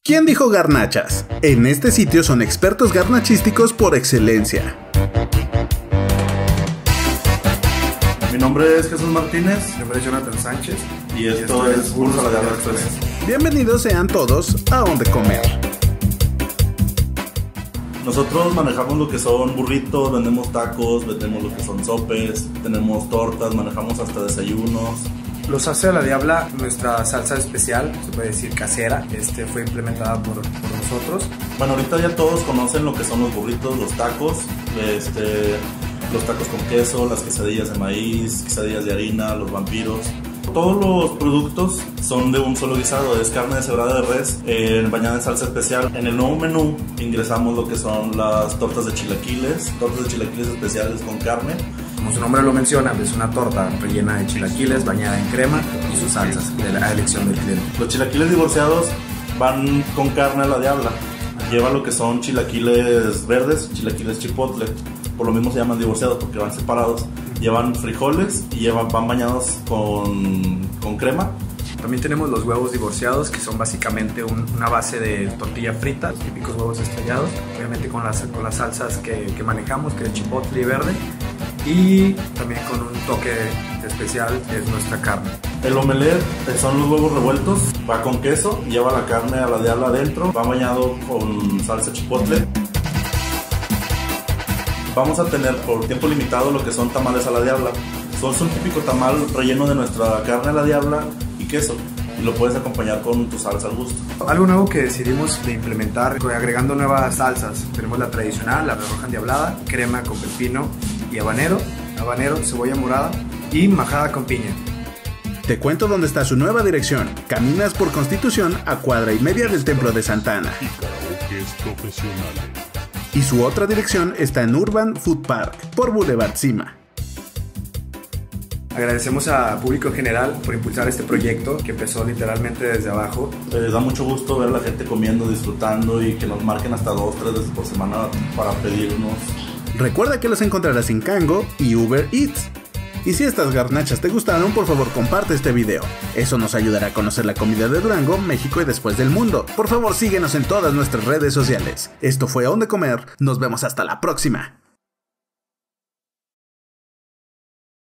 ¿Quién dijo garnachas? En este sitio son expertos garnachísticos por excelencia. Mi nombre es Jesús Martínez. Mi nombre es Jonathan Sánchez. Y esto es Burros a la Diabla Express. Bienvenidos sean todos a Donde Comer. Nosotros manejamos lo que son burritos, vendemos tacos, vendemos lo que son sopes, tenemos tortas, manejamos hasta desayunos. Los hace a la Diabla, nuestra salsa especial, se puede decir casera, fue implementada por nosotros. Bueno, ahorita ya todos conocen lo que son los burritos, los tacos, los tacos con queso, las quesadillas de maíz, quesadillas de harina, los vampiros. Todos los productos son de un solo guisado, es carne deshebrada de res bañada en salsa especial. En el nuevo menú ingresamos lo que son las tortas de chilaquiles especiales con carne. Como su nombre lo menciona, es una torta rellena de chilaquiles, bañada en crema y sus salsas de la elección del cliente. Los chilaquiles divorciados van con carne a la Diabla. Lleva lo que son chilaquiles verdes, chilaquiles chipotle. Por lo mismo se llaman divorciados porque van separados. Llevan frijoles y van bañados con crema. También tenemos los huevos divorciados, que son básicamente una base de tortilla frita, los típicos huevos estrellados, obviamente con las salsas que manejamos, que es chipotle y verde, y también con un toque especial que es nuestra carne. El omelette son los huevos revueltos, va con queso, lleva la carne a la Diabla adentro, va bañado con salsa chipotle. Vamos a tener por tiempo limitado lo que son tamales a la Diabla. Son un típico tamal relleno de nuestra carne a la Diabla y queso. Y lo puedes acompañar con tu salsa al gusto. Algo nuevo que decidimos de implementar, agregando nuevas salsas. Tenemos la tradicional, la roja endiablada, crema con pepino y habanero, cebolla morada y majada con piña. Te cuento dónde está su nueva dirección. Caminas por Constitución a cuadra y media del Templo de Santa Ana. Y su otra dirección está en Urban Food Park, por Boulevard Cima. Agradecemos al público en general por impulsar este proyecto que empezó literalmente desde abajo. Les da mucho gusto ver a la gente comiendo, disfrutando y que nos marquen hasta 2 o 3 veces por semana para pedirnos. Recuerda que los encontrarás en Kango y Uber Eats. Y si estas garnachas te gustaron, por favor comparte este video. Eso nos ayudará a conocer la comida de Durango, México y después del mundo. Por favor síguenos en todas nuestras redes sociales. Esto fue A Donde Comer, nos vemos hasta la próxima.